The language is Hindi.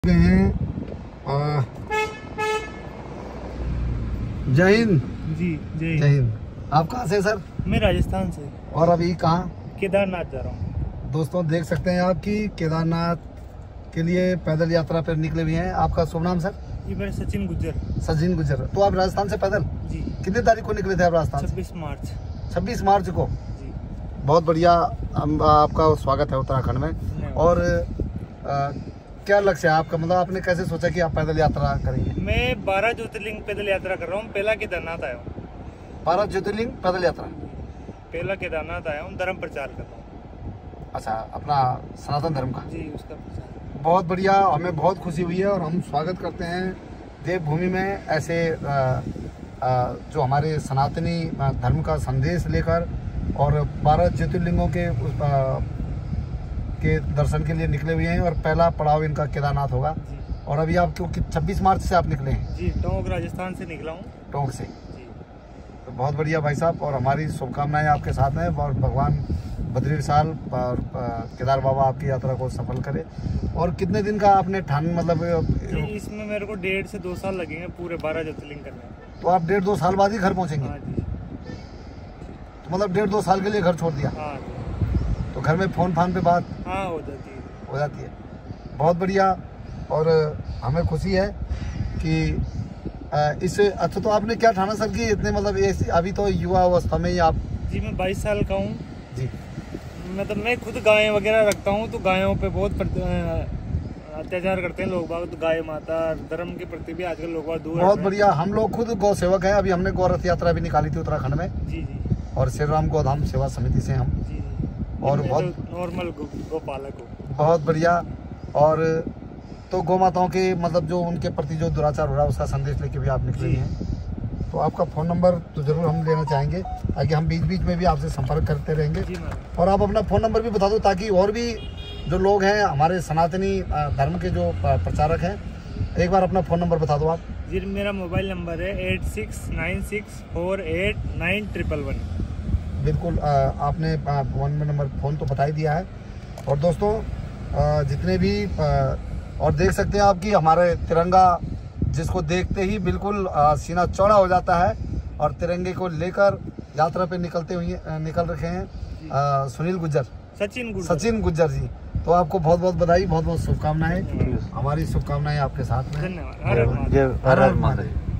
गए हैं। जय हिंद जी। जय हिंद। आप कहाँ से सर? मैं राजस्थान से। और अभी कहाँ? केदारनाथ जा रहा हूँ। दोस्तों देख सकते हैं आप कि केदारनाथ के लिए पैदल यात्रा पर निकले हुए हैं। आपका शुभ नाम सर? जी मेरा सचिन गुज्जर। सचिन गुज्जर। तो आप राजस्थान से पैदल जी। कितने तारीख को निकले थे आप राजस्थान? 26 मार्च। 26 मार्च को। जी। बहुत बढ़िया। आपका स्वागत है उत्तराखंड में। और क्या लक्ष्य है आपका? मतलब आपने कैसे सोचा कि आप पैदल यात्रा करेंगे? मैं 12 ज्योतिर्लिंग पैदल यात्रा कर रहा हूँ। पहला केदारनाथ आया हूँ। 12 ज्योतिर्लिंग पैदल यात्रा। पहला केदारनाथ आया हूँ। धर्म प्रचार कर रहा हूँ। अच्छा, अपना सनातन धर्म का। जी उसका प्रचार। बहुत बढ़िया। हमें बहुत खुशी हुई है और हम स्वागत करते हैं देवभूमि में ऐसे जो हमारे सनातनी धर्म का संदेश लेकर और 12 ज्योतिर्लिंगों के दर्शन के लिए निकले हुए हैं। और पहला पड़ाव इनका केदारनाथ होगा। और अभी आप क्योंकि 26 मार्च से आप निकले हैं? जी टोंक राजस्थान से निकला हूँ। टोंक से। जी। तो बहुत बढ़िया भाई साहब। और हमारी शुभकामनाएं आपके साथ हैं और भगवान बद्री विशाल और केदार बाबा आपकी यात्रा को सफल करे। और कितने दिन का आपने ठान मतलब? इसमें मेरे को 1.5 से 2 साल लगेंगे पूरे 12 ज्योतिर्लिंग करने में। तो आप 1.5-2 साल बाद ही घर पहुंचेंगे? हाँ जी। तो मतलब 1.5-2 साल के लिए घर छोड़ दिया? हाँ। तो घर में फोन फान पे बात हाँ हो जाती है। बहुत बढ़िया। और हमें खुशी है कि इससे अच्छा। तो आपने क्या ठाना सर कि इतने मतलब अभी तो युवा अवस्था में ही आप? जी मैं 22 साल का हूँ जी। मतलब मैं खुद गायें वगैरह रखता हूँ। तो गायों पे बहुत अत्याचार करते हैं लोग बाग। तो गाय माता धर्म के प्रति भी आजकल लोग दूर। बहुत बढ़िया। हम लोग खुद गौ सेवक हैं। अभी हमने गौ रथ यात्रा भी निकाली थी उत्तराखंड में। जी जी। और श्री राम गौधाम सेवा समिति से हम। जी जी। और बहुत नॉर्मल गोपालक हो। बहुत बढ़िया। और तो गौ माताओं के मतलब जो उनके प्रति जो दुराचार हो रहा है उसका संदेश लेके भी आप निकले हैं। तो आपका फ़ोन नंबर तो ज़रूर हम लेना चाहेंगे ताकि हम बीच बीच में भी आपसे संपर्क करते रहेंगे। जी और आप अपना फ़ोन नंबर भी बता दो ताकि और भी जो लोग हैं हमारे सनातनी धर्म के जो प्रचारक हैं, एक बार अपना फ़ोन नंबर बता दो आप। जी मेरा मोबाइल नंबर है 8696489111। बिल्कुल। आपने फ़ोन तो बता ही दिया है। और दोस्तों जितने भी और देख सकते हैं आप कि हमारे तिरंगा जिसको देखते ही बिल्कुल सीना चौड़ा हो जाता है। और तिरंगे को लेकर यात्रा पे निकल रखे हैं सुनील गुज्जर, सचिन गुज्जर जी। तो आपको बहुत बहुत बधाई, बहुत बहुत शुभकामनाएं। हमारी शुभकामनाएं आपके साथ में। धन्यवाद। हर हर महादेव।